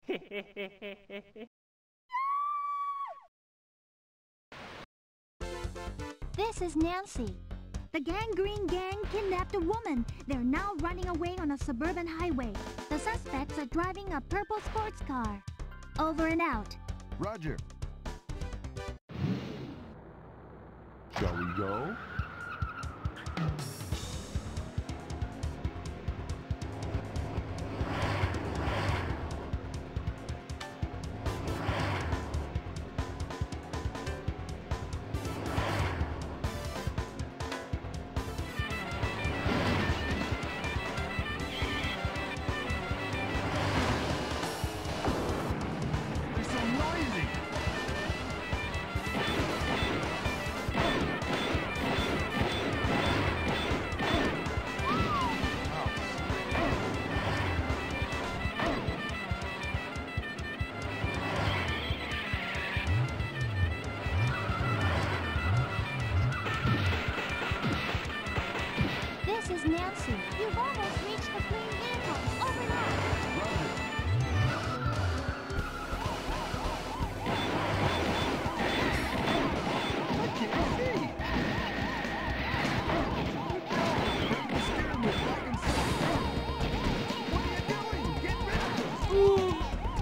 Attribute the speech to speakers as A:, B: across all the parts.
A: This is Nancy. The Gangrene Gang kidnapped a woman. They're now running away on a suburban highway. The suspects are driving a purple sports car. Over and out.
B: Roger. Shall we go?
A: This is Nancy. You've almost reached the fleeing vehicle. Over and out.
B: I can't see. The steering wheel back and forth. What are you doing? Get rid of this.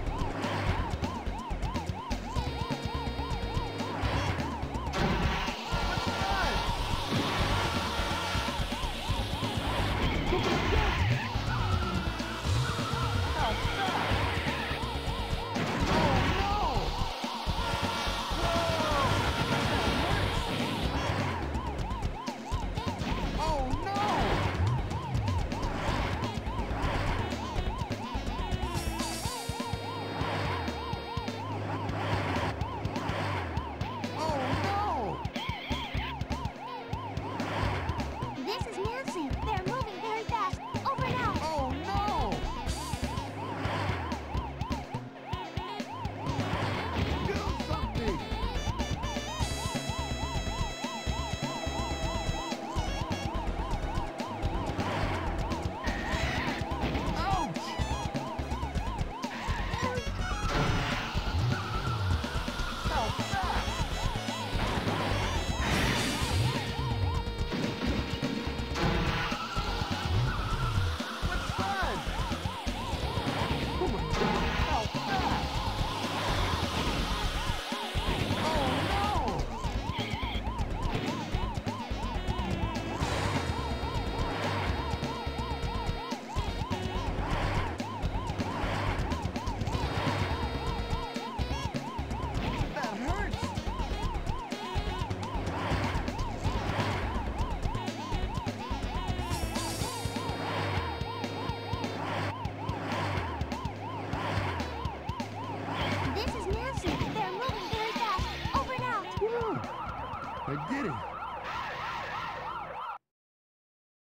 B: I did it!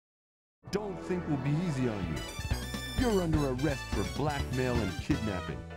B: Don't think we'll be easy on you. You're under arrest for blackmail and kidnapping.